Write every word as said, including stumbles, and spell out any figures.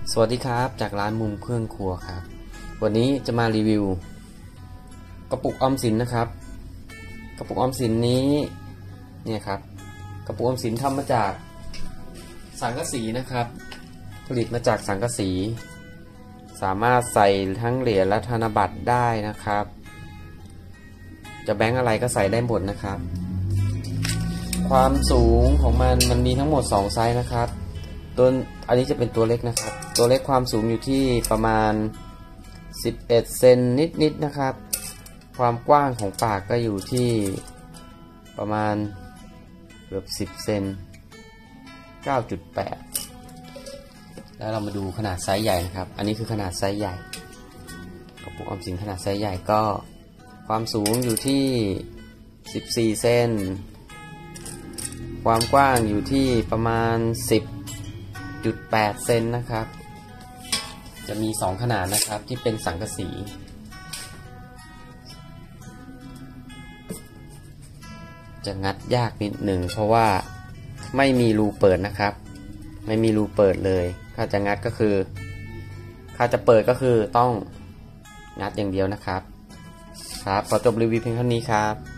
สวัสดีครับจากร้านมุมเครื่องครัวครับวันนี้จะมารีวิวกระปุกออมสินนะครับกระปุกออมสินนี้เนี่ยครับกระปุกออมสินทำมาจากสังกะสีนะครับผลิตมาจากสังกะสีสามารถใส่ทั้งเหรียญและธนบัตรได้นะครับจะแบงค์อะไรก็ใส่ได้หมดนะครับความสูงของมันมันมีทั้งหมดสองไซส์นะครับตัวอันนี้จะเป็นตัวเล็กนะครับตัวเล็กความสูงอยู่ที่ประมาณสิบเอ็ดเซนนิดๆนะครับความกว้างของปากก็อยู่ที่ประมาณเกือบสิบเซน เก้าจุดแปด แล้วเรามาดูขนาดไซส์ใหญ่นะครับอันนี้คือขนาดไซส์ใหญ่กระปุกออมสินขนาดไซส์ใหญ่ก็ความสูงอยู่ที่สิบสี่เซนความกว้างอยู่ที่ประมาณสิบจุดแปด เซนนะครับจะมีสองขนาดนะครับที่เป็นสังกะสีจะงัดยากนิดหนึ่งเพราะว่าไม่มีรูเปิดนะครับไม่มีรูเปิดเลยถ้าจะงัดก็คือถ้าจะเปิดก็คือต้องงัดอย่างเดียวนะครับครับขอจบรีวิวเพียงเท่านี้ครับ